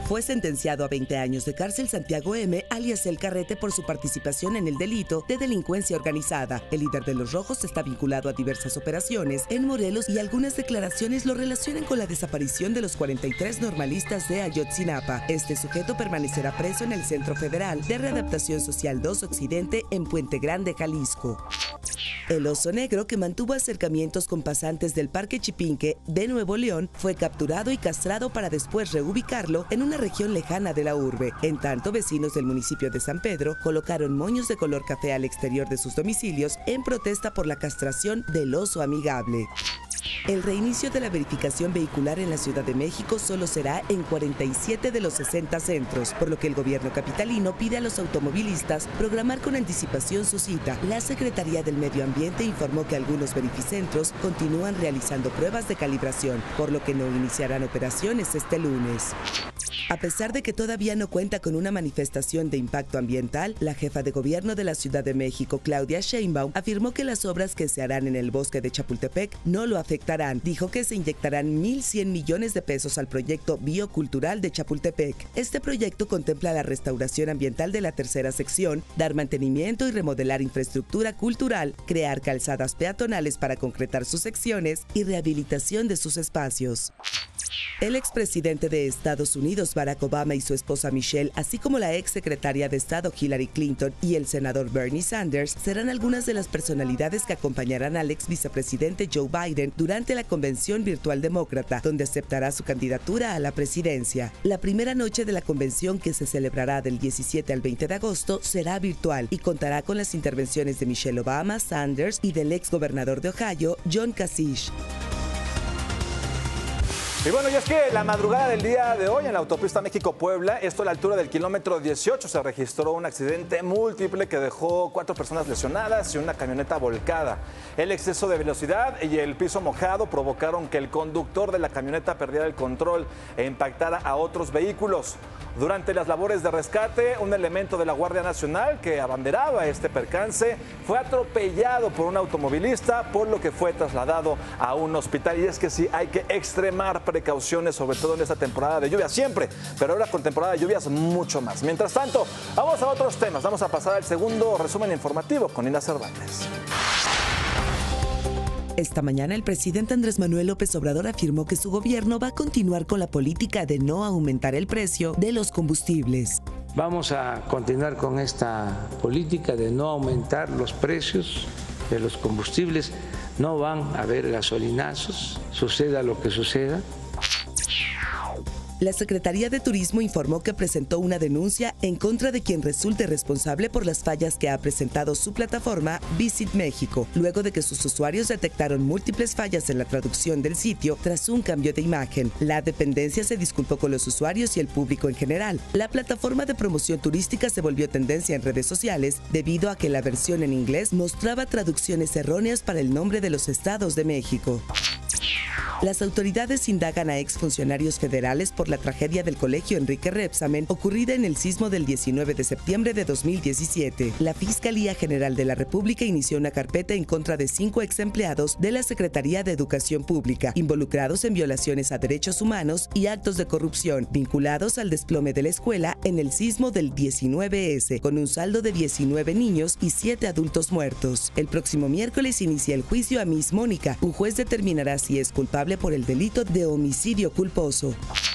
Fue sentenciado a 20 años de cárcel Santiago M., alias El Carrete, por su participación en el delito de delincuencia organizada. El líder de los Rojos está vinculado a diversas operaciones en Morelos y algunas declaraciones lo relacionan con la desaparición de los 43 normalistas de Ayotzinapa. Este sujeto permanecerá preso en el Centro Federal de Readaptación Social 2 Occidente en Puente Grande, Jalisco. El oso negro, que mantuvo acercamientos con pasantes del Parque Chipinque de Nuevo León, fue capturado y castrado para después reubicarlo en una región lejana de la urbe. En tanto, vecinos del municipio de San Pedro colocaron moños de color café al exterior de sus domicilios en protesta por la castración del oso amigable. El reinicio de la verificación vehicular en la Ciudad de México solo será en 47 de los 60 centros, por lo que el gobierno capitalino pide a los automovilistas programar con anticipación su cita. La Secretaría del Medio Ambiente informó que algunos verificentros continúan realizando pruebas de calibración, por lo que no iniciarán operaciones este lunes. A pesar de que todavía no cuenta con una manifestación de impacto ambiental, la jefa de gobierno de la Ciudad de México, Claudia Sheinbaum, afirmó que las obras que se harán en el bosque de Chapultepec no lo afectarán. Dijo que se inyectarán 1.100 millones de pesos al proyecto biocultural de Chapultepec. Este proyecto contempla la restauración ambiental de la tercera sección, dar mantenimiento y remodelar infraestructura cultural, crear calzadas peatonales para concretar sus secciones y rehabilitación de sus espacios. El expresidente de Estados Unidos, Barack Obama, y su esposa Michelle, así como la exsecretaria de Estado Hillary Clinton y el senador Bernie Sanders, serán algunas de las personalidades que acompañarán al ex vicepresidente Joe Biden durante la convención virtual demócrata, donde aceptará su candidatura a la presidencia. La primera noche de la convención, que se celebrará del 17 al 20 de agosto, será virtual y contará con las intervenciones de Michelle Obama, Sanders y del ex gobernador de Ohio, John Kasich. Y bueno, y es que la madrugada del día de hoy en la autopista México-Puebla, esto a la altura del kilómetro 18, se registró un accidente múltiple que dejó 4 personas lesionadas y una camioneta volcada. El exceso de velocidad y el piso mojado provocaron que el conductor de la camioneta perdiera el control e impactara a otros vehículos. Durante las labores de rescate, un elemento de la Guardia Nacional que abanderaba este percance fue atropellado por un automovilista, por lo que fue trasladado a un hospital. Y es que sí, hay que extremar precauciones, sobre todo en esta temporada de lluvia, siempre, pero ahora con temporada de lluvias mucho más. Mientras tanto, vamos a otros temas. Vamos a pasar al segundo resumen informativo con Ina Cervantes. Esta mañana el presidente Andrés Manuel López Obrador afirmó que su gobierno va a continuar con la política de no aumentar el precio de los combustibles. Vamos a continuar con esta política de no aumentar los precios de los combustibles. No van a haber gasolinazos, suceda lo que suceda. La Secretaría de Turismo informó que presentó una denuncia en contra de quien resulte responsable por las fallas que ha presentado su plataforma Visit México, luego de que sus usuarios detectaron múltiples fallas en la traducción del sitio tras un cambio de imagen. La dependencia se disculpó con los usuarios y el público en general. La plataforma de promoción turística se volvió tendencia en redes sociales debido a que la versión en inglés mostraba traducciones erróneas para el nombre de los estados de México. Las autoridades indagan a exfuncionarios federales por la tragedia del colegio Enrique Rebsamen ocurrida en el sismo del 19 de septiembre de 2017. La Fiscalía General de la República inició una carpeta en contra de 5 exempleados de la Secretaría de Educación Pública, involucrados en violaciones a derechos humanos y actos de corrupción, vinculados al desplome de la escuela en el sismo del 19S, con un saldo de 19 niños y 7 adultos muertos. El próximo miércoles inicia el juicio a Miss Mónica. Un juez determinará si es culpable por el delito de homicidio culposo.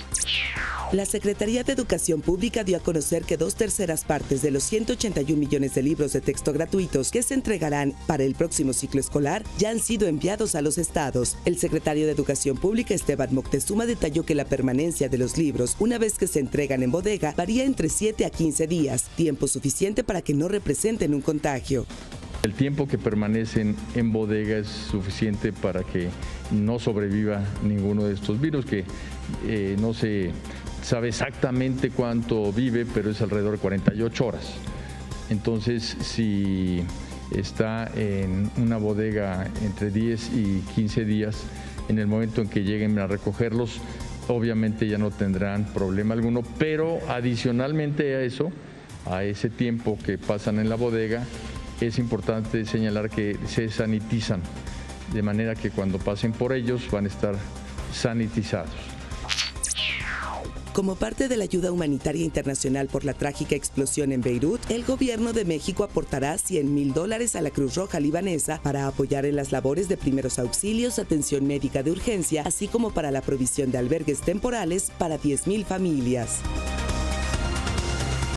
La Secretaría de Educación Pública dio a conocer que 2/3 partes de los 181 millones de libros de texto gratuitos que se entregarán para el próximo ciclo escolar ya han sido enviados a los estados. El secretario de Educación Pública, Esteban Moctezuma, detalló que la permanencia de los libros, una vez que se entregan en bodega, varía entre 7 a 15 días, tiempo suficiente para que no representen un contagio. El tiempo que permanecen en bodega es suficiente para que no sobreviva ninguno de estos virus, que no se sabe exactamente cuánto vive, pero es alrededor de 48 horas. Entonces, si está en una bodega entre 10 y 15 días, en el momento en que lleguen a recogerlos, obviamente ya no tendrán problema alguno, pero adicionalmente a eso, a ese tiempo que pasan en la bodega, es importante señalar que se sanitizan, de manera que cuando pasen por ellos van a estar sanitizados. Como parte de la ayuda humanitaria internacional por la trágica explosión en Beirut, el gobierno de México aportará $100,000 a la Cruz Roja libanesa para apoyar en las labores de primeros auxilios, atención médica de urgencia, así como para la provisión de albergues temporales para 10,000 familias.